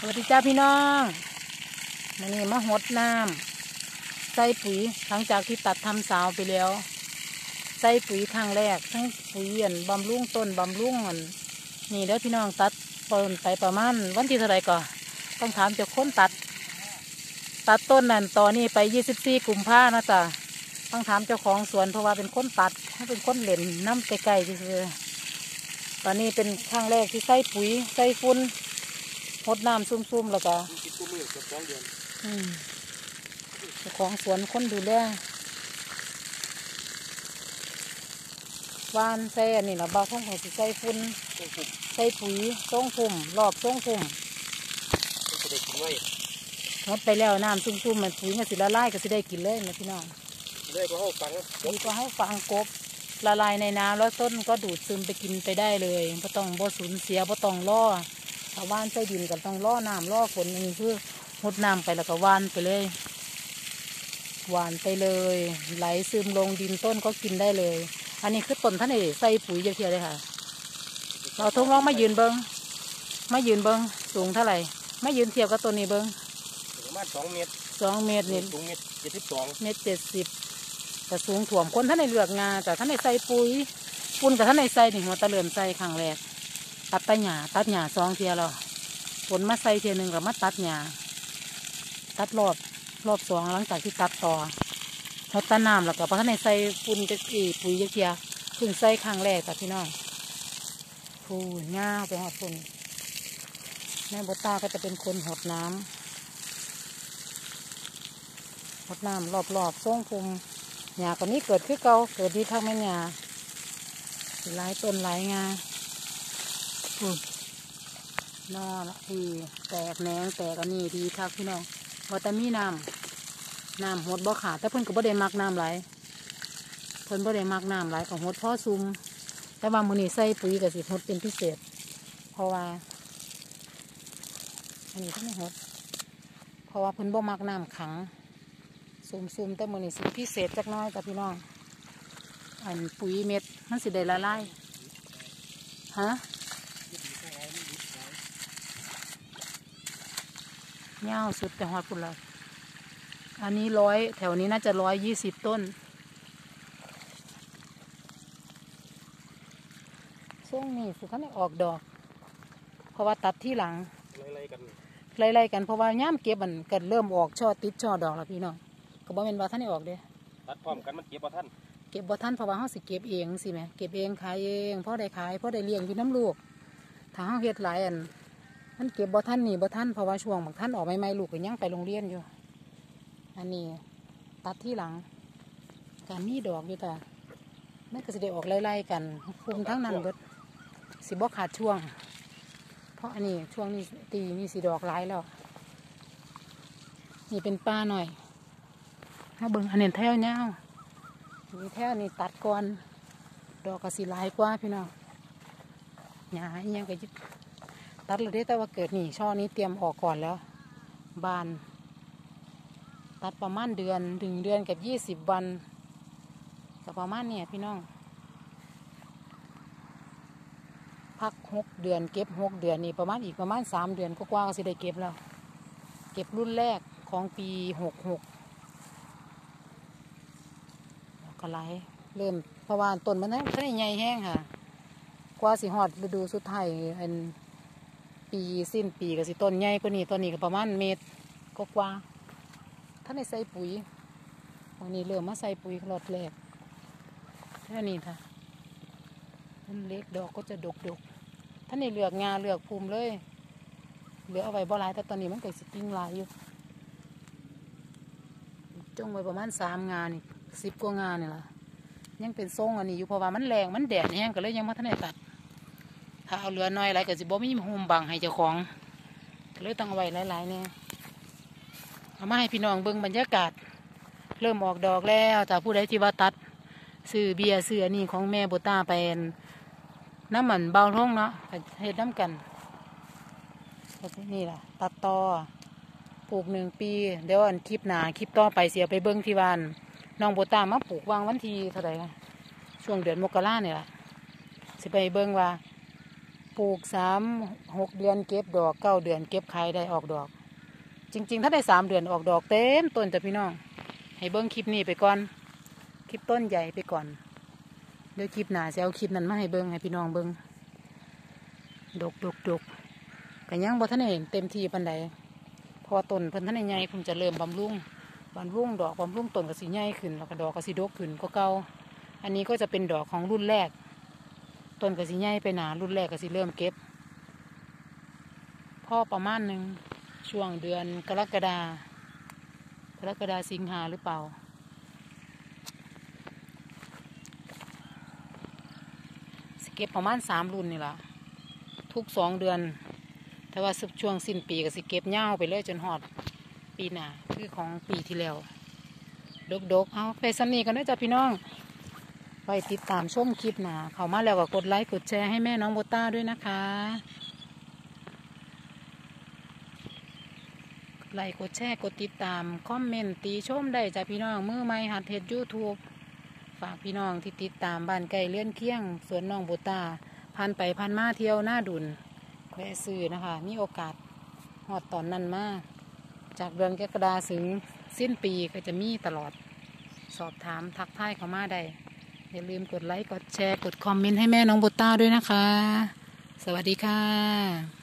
วัสดีจ้าพี่น้องวันนี้มาหดน้ำใส่ปุ๋ยหลังจากที่ตัดทำสาวไปแล้วใส่ปุ๋ยครั้งแรกทั้งปุ๋ยบำรุงต้นบำรุงนี่แล้วพี่น้องตัดเปิดไปประมาณวันที่เท่าไรก่อนต้องถามเจ้าคนตัดต้นนั่นตอนนี้ไป24 กุมภานะจ๊ะต้องถามเจ้าของสวนเพราะว่าเป็นคนตัดเขาเป็นคนเล่นน้ำไกลๆที่สุดตอนนี้เป็นครั้งแรกที่ใส่ปุ๋ยใส่ฝุ่นหดน้ำซุ่มๆแล้วก็เจ้าของสวนคนดูแลวานใส่อันนี้เราบ้าท่องเขาใส่ฝุ่นใส่ปุ๋ยส่งฝุ่มรอบส่งฝุ่มหดไปแล้วน้ำซุ่มๆมันปุ๋ยมันสิละลายก็สิได้กินเลยนะพี่น้องดีกว่าให้ฟังกบละลายในน้ำแล้วต้นก็ดูดซึมไปกินไปได้เลยไม่ต้องบ่สูญเสียไม่ต้องล่อถ้าว่านใส่ดินก็ต้องล่อน้ำล่อฝนนี่คือหดน้ำไปแล้วก็ว่านไปเลยหวานไปเลยไหลซึมลงดินต้นก็กินได้เลยอันนี้คือต้นท่านเอ๋ใส่ปุ๋ยเยอะๆเลยค่ะเราทดลองมายืนเบิ้งสูงเท่าไหร่มายืนเทียบกับต้นนี้เบิ้งประมาณ2 เมตรนี่สูง1.72 1.70แต่สูงถ่วมคนท่านในเลือกงาแต่ท่านในใส่ปุ๋ยปุ่นกับท่านในใส่หนึ่งหัวตะเลื่อนใส่ครั้งแรกตัดหญ้า2 เทียเราฝนมาใส่เทียหนึ่งกับมาตัดหญ้าตัดรอบ2หลังจากที่ตัดต่อเขาตัดน้ำแล้วก็พอท่านในใส่ปุ่นจะปุ๋ยเทียเพิ่งใส่ครั้งแรกแต่พี่น้องผู้หญ้าไปหอดฝุ่นแม่บัวตาก็จะเป็นคนหดน้ำรอบๆส่งภูมิหญ้าก็นี้เกิดขึ้นเก่าเกิดที่ทางแม่หญ้าหลายต้นหลายงานนอละดีแตกแหนงแตกอันนี้ดีทักพี่น้องว่าแต่มีน้ำหดบ่ขาดแต่เพิ่นก็บ่ได้มักน้ำไหลเพิ่นบ่ได้มักน้ำไหลของหดพ่อซุ่มแต่ว่ามื้อนี้ใส่ปุ๋ยกับสิหดเป็นพิเศษเพราะว่าอันนี้ที่ไม่หดเพราะว่าเพิ่นบ่มักน้ำขังซุ่มแต่มื้อนี้สิพิเศษจักน้อยจ้ะพี่น้องอันปุ๋ยเม็ดมันสิได้ละลายฮะเงาสุดแต่หอดปุ่นเลยอันนี้100แถวนี้น่าจะ120 ต้นช่วงนี้สุดท้ายออกดอกเพราะว่าตัดที่หลังไล่กันเพราะว่าย่ามเก็บมันกันเริ่มออกช่อติดช่อดอกแล้วพี่น้องก็บ่เป็นว่าท่านได้ออกเด้ตัดพร้อมกันมันเก็บบ่ทันเพราะว่าเขาสิเก็บเองสิแม่เก็บเองขายเองพ่อได้ขายพ่อได้เลี้ยงอยู่น้ำลูกถ้าเขาเฮ็ดหลายอันท่านเก็บบ่ทันนี่บ่ทันเพราะว่าช่วงบางท่านออกใหม่ๆลูกก็ยังไปโรงเรียนอยู่อันนี้ตัดที่หลังการมีดอกอยู่แต่นั่นก็สิได้ออกไล่ๆกันคุมทั้งนั้นเบิดสิบ่ขาดช่วงเพราะอันนี้ช่วงนี้ตีนี่สีดอกหลายแล้วนี่เป็นป้าหน่อยถ้าเบิ่งอันนี้แถวเนี้ยมีแถวนี้ตัดก่อนดอกก็สีหลายกว่าพี่น้องหญ้าอีหยังก็ยึดตัดเลยได้แต่ว่าเกิดนี่ช่อนี้เตรียมออกก่อนแล้วบานตัดประมาณเดือนกับ20 วันก็ประมาณเนี่ยพี่น้องพัก6 เดือนเก็บ6 เดือนนี่ประมาณอีกประมาณ3 เดือนก็กว่าก็สิได้เก็บแล้วเก็บรุ่นแรกของปี66ก็ไหลเริ่มเพราะว่าต้นมันนั้นไม่ใหญ่แห้งค่ะกว่าสิฮอดฤดูสุดท้ายอันปีสิ้นปีก็สิต้นใหญ่กว่านี้ต้นนี้ก็ประมาณ1 เมตรก็กว่าท่านได้ใส่ปุ๋ยวันนี้เริ่มมาใส่ปุ๋ยรอบแรกแค่นี้ค่ะมันเล็กดอกก็จะดกท่านได้เลือกงาเลือกภูมิเลยเหลือเอาไว้บ่หลายแต่ตอนนี้มันเกิดสติ้งลายอยู่จงไว้ประมาณ3 งานนี่10 กว่างานนี่ล่ะยังเป็นทรงอันนี้อยู่เพราะว่ามันแรงมันแดดแห้งก็เลยยังไม่ทันได้ตัดถ้าเอาเหลือน้อยอะไรก็สิบ่มีหุ่มบังให้เจ้าของก็เลยต้องเอาไว้หลายๆเนี่ยเอามาให้พี่น้องเบิ่งบรรยากาศเริ่มออกดอกแล้วแต่ผู้ใดที่ว่าตัดซื้อเบียร์ซื้ออันนี้ของแม่บัวตาไปน้ำมันเบาท่งเนาะเฮ็ดน้ำกันนี่ล่ะตัดต่อปลูก1 ปีเดี๋ยวอันคลิปหนาคลิปต่อไปเสียไปเบิ่งที่บ้านน้องบัวตามาปลูกวางวันที่เท่าไหร่ช่วงเดือนมกราเนี่ยล่ะสิไปเบิ่งว่าปลูก3-6 เดือนเก็บดอก9 เดือนเก็บขายได้ออกดอกจริงๆถ้าได้3 เดือนออกดอกเต็มต้นจ้ะพี่น้องให้เบิ้งคลิปนี้ไปก่อนคลิปต้นใหญ่ไปก่อนเดี๋ยวคลิปหน้าจะเอาคลิปนั้นมาให้เบิ้งให้พี่น้องเบิ้งดกกันยังบ่ทันได้เห็นเต็มที่ปานใดพอต้นเพิ่นทันได้ใหญ่ผมจะเริ่มบำรุงดอกบำรุงต้นก็สิใหญ่ขึ้นแล้วก็ดอกก็สิดกขึ้นกว่าเก่าอันนี้ก็จะเป็นดอกของรุ่นแรกต้นก็สิใหญ่ไปหนารุ่นแรกก็สิเริ่มเก็บพ่อประมาณหนึ่งช่วงเดือนกรกฎาสิงหาหรือเปล่าสิเก็บประมาณ3 รุ่นนี่ล่ะทุก2 เดือนแต่ว่าช่วงสิ้นปีก็สิเก็บยาวไปเลยจนฮอดปีหน้าคือของปีที่แล้วดกเอาไปซ้ำนี้กันด้วยจ้ะพี่น้องไปติดตามชมคลิปหน้าเข้ามาแล้วก็กดไลค์กดแชร์ให้แม่น้องโบต้าด้วยนะคะไลค์กดแชร์กดติดตามคอมเมนต์ตีชมได้จ้ะพี่น้องมือใหม่หัดเฮ็ด YouTube ฝากพี่น้องที่ติดตามบ้านไก่เลื่อนเคียงสวนน้องโบต้าผ่านไปผ่านมาเที่ยวหน้าดุลแควซื้อนะคะมีโอกาสฮอดตอนนั้นมาจากเดือนกรกฎาคมถึงสิ้นปีก็จะมีตลอดสอบถามทักทายเข้ามาได้อย่าลืมกดไลค์กดแชร์กดคอมเมนต์ให้แม่น้องโบต้าด้วยนะคะสวัสดีค่ะ